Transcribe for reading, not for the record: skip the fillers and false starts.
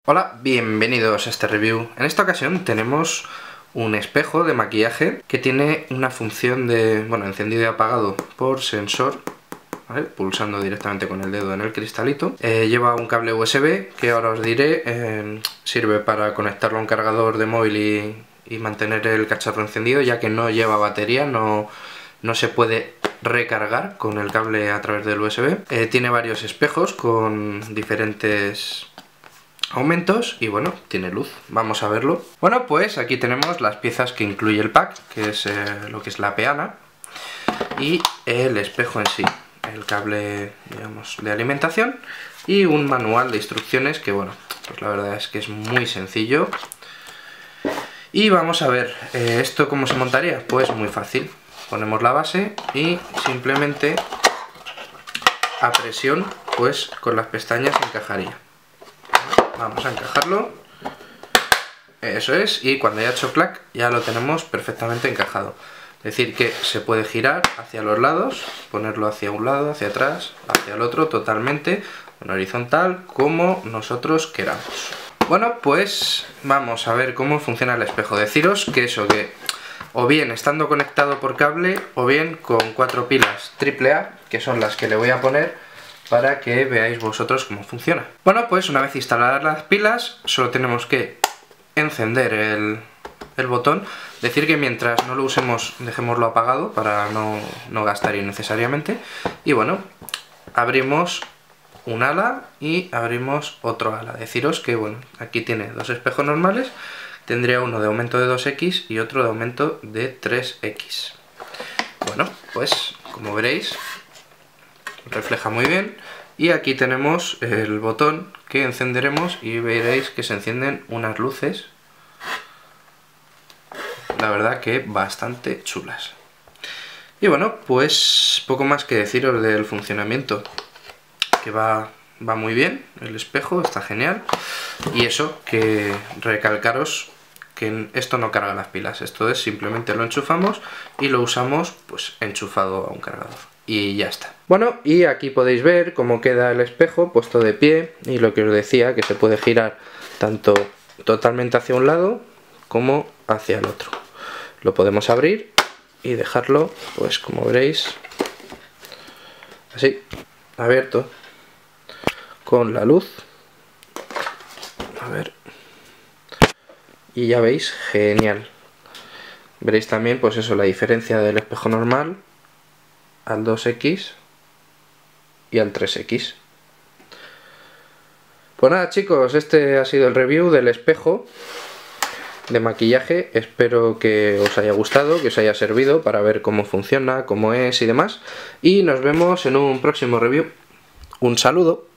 Hola, bienvenidos a este review. En esta ocasión tenemos un espejo de maquillaje que tiene una función de, encendido y apagado por sensor, ¿vale? Pulsando directamente con el dedo en el cristalito. Lleva un cable USB que ahora os diré, sirve para conectarlo a un cargador de móvil y mantener el cacharro encendido, ya que no lleva batería, no se puede recargar con el cable a través del USB. Tiene varios espejos con diferentes aumentos y bueno, tiene luz. Vamos a verlo. Bueno, pues aquí tenemos las piezas que incluye el pack, que es lo que es la peana y el espejo en sí, el cable, digamos, de alimentación y un manual de instrucciones que, bueno, pues la verdad es que es muy sencillo. Y vamos a ver, ¿esto cómo se montaría? Pues muy fácil. Ponemos la base y simplemente a presión, pues con las pestañas encajaría. Vamos a encajarlo, eso es, y cuando haya hecho clac ya lo tenemos perfectamente encajado. Es decir que se puede girar hacia los lados, ponerlo hacia un lado, hacia atrás, hacia el otro, totalmente, en horizontal, como nosotros queramos. Bueno, pues vamos a ver cómo funciona el espejo. Deciros que o bien estando conectado por cable, o bien con 4 pilas AAA, que son las que le voy a poner, para que veáis vosotros cómo funciona. Bueno, pues una vez instaladas las pilas, solo tenemos que encender el botón. Decir que mientras no lo usemos, dejémoslo apagado para no gastar innecesariamente. Y bueno, abrimos un ala y abrimos otro ala. Deciros que, bueno, aquí tiene dos espejos normales. Tendría uno de aumento de 2x y otro de aumento de 3x. Bueno, pues como veréis, refleja muy bien, y aquí tenemos el botón que encenderemos y veréis que se encienden unas luces, la verdad que bastante chulas. Y bueno, pues poco más que deciros del funcionamiento, que va muy bien, el espejo está genial, y eso, que recalcaros que esto no carga las pilas, esto es simplemente lo enchufamos y lo usamos pues enchufado a un cargador. Y ya está. Bueno, y aquí podéis ver cómo queda el espejo puesto de pie, y lo que os decía, que se puede girar tanto totalmente hacia un lado como hacia el otro. Lo podemos abrir y dejarlo, pues como veréis, así, abierto, con la luz. A ver. Y ya veis, genial. Veréis también, pues eso, la diferencia del espejo normal al 2x y al 3x. Pues nada, chicos, este ha sido el review del espejo de maquillaje. Espero que os haya gustado, que os haya servido para ver cómo funciona, cómo es y demás. Y nos vemos en un próximo review. Un saludo.